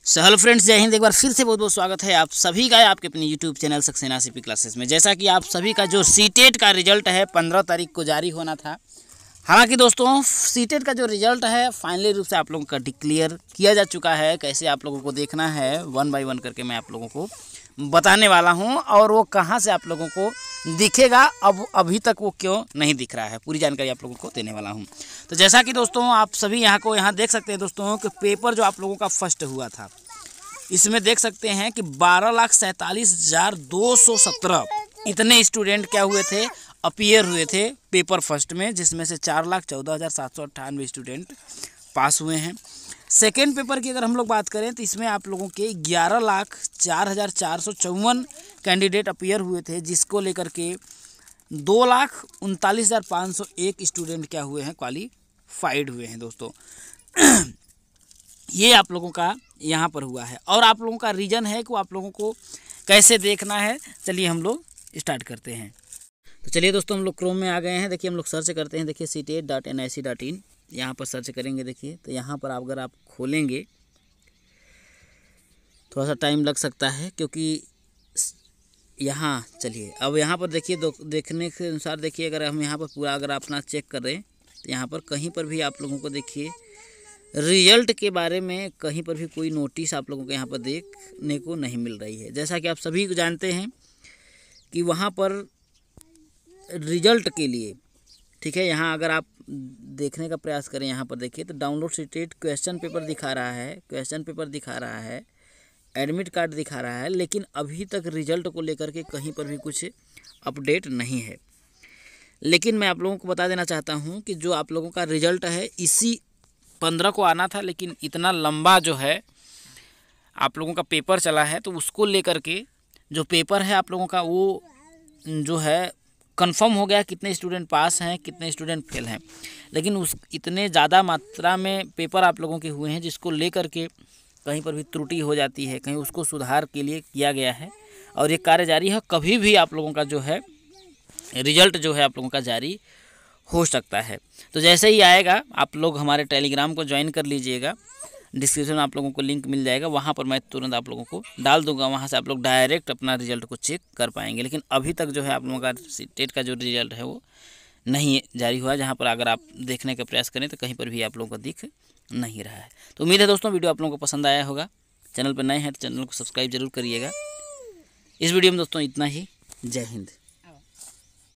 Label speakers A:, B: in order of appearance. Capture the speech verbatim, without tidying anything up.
A: So hello friends, जय हिंद। एक बार फिर से बहुत बहुत स्वागत है आप सभी का आपके अपने YouTube channel Saxena CP classes में। जैसा कि आप सभी का जो सीटेट का रिजल्ट है पंद्रह तारीख को जारी होना था। हालांकि दोस्तों सीटेट का जो रिजल्ट है फाइनली रूप से आप लोगों का डिक्लेयर किया जा चुका है। कैसे आप लोगों को देखना है वन बाय वन करके मैं आप लोगों को बताने वाला हूं, और वो कहां से आप लोगों को दिखेगा, अब अभी तक वो क्यों नहीं दिख रहा है, पूरी जानकारी आप लोगों को देने वाला हूं। तो जैसा कि दोस्तों आप सभी यहाँ को यहाँ देख सकते हैं दोस्तों कि पेपर जो आप लोगों का फर्स्ट हुआ था, इसमें देख सकते हैं कि बारह लाख सैंतालीस हज़ार दो सौ सत्रह इतने स्टूडेंट क्या हुए थे, अपीयर हुए थे पेपर फर्स्ट में, जिसमें से चार लाख चौदह हज़ार सात सौ अट्ठानवे स्टूडेंट पास हुए हैं। सेकेंड पेपर की अगर हम लोग बात करें तो इसमें आप लोगों के ग्यारह लाख चार हज़ार चार सौ चौवन कैंडिडेट अपीयर हुए थे, जिसको लेकर के दो लाख उनतालीस हज़ार पाँच सौ एक स्टूडेंट क्या हुए हैं, क्वालिफाइड हुए हैं दोस्तों। ये आप लोगों का यहाँ पर हुआ है, और आप लोगों का रीजन है कि आप लोगों को कैसे देखना है। चलिए हम लोग स्टार्ट करते हैं। तो चलिए दोस्तों हम लोग क्रोम में आ गए हैं। देखिए हम लोग सर्च करते हैं। देखिए C TET dot N I C dot in यहाँ पर सर्च करेंगे। देखिए तो यहाँ पर अगर आप खोलेंगे थोड़ा सा टाइम लग सकता है, क्योंकि यहाँ चलिए अब यहाँ पर देखिए देखने के अनुसार देखिए अगर हम यहाँ पर पूरा अगर अपना चेक करें तो यहाँ पर कहीं पर भी आप लोगों को देखिए रिजल्ट के बारे में कहीं पर भी कोई नोटिस आप लोगों को यहाँ पर देखने को नहीं मिल रही है। जैसा कि आप सभी को जानते हैं कि वहाँ पर रिजल्ट के लिए, ठीक है, यहाँ अगर आप देखने का प्रयास करें, यहाँ पर देखिए तो डाउनलोड सीटेट क्वेश्चन पेपर दिखा रहा है, क्वेश्चन पेपर दिखा रहा है, एडमिट कार्ड दिखा रहा है, लेकिन अभी तक रिजल्ट को लेकर के कहीं पर भी कुछ अपडेट नहीं है। लेकिन मैं आप लोगों को बता देना चाहता हूँ कि जो आप लोगों का रिजल्ट है इसी पंद्रह को आना था, लेकिन इतना लंबा जो है आप लोगों का पेपर चला है, तो उसको लेकर के जो पेपर है आप लोगों का वो जो है कंफर्म हो गया कितने स्टूडेंट पास हैं, कितने स्टूडेंट फेल हैं। लेकिन उस इतने ज़्यादा मात्रा में पेपर आप लोगों के हुए हैं, जिसको लेकर के कहीं पर भी त्रुटि हो जाती है, कहीं उसको सुधार के लिए किया गया है, और ये कार्य जारी है। कभी भी आप लोगों का जो है रिजल्ट जो है आप लोगों का जारी हो सकता है। तो जैसे ही आएगा आप लोग हमारे टेलीग्राम को ज्वाइन कर लीजिएगा। डिस्क्रिप्शन में आप लोगों को लिंक मिल जाएगा, वहाँ पर मैं तुरंत आप लोगों को डाल दूंगा। वहाँ से आप लोग डायरेक्ट अपना रिजल्ट को चेक कर पाएंगे। लेकिन अभी तक जो है आप लोगों का टेट का जो रिजल्ट है वो नहीं जारी हुआ, जहाँ पर अगर आप देखने का प्रयास करें तो कहीं पर भी आप लोगों को दिख नहीं रहा है। तो उम्मीद है दोस्तों वीडियो आप लोगों को पसंद आया होगा। चैनल पर नए हैं तो चैनल को सब्सक्राइब जरूर करिएगा। इस वीडियो में दोस्तों इतना ही। जय हिंद।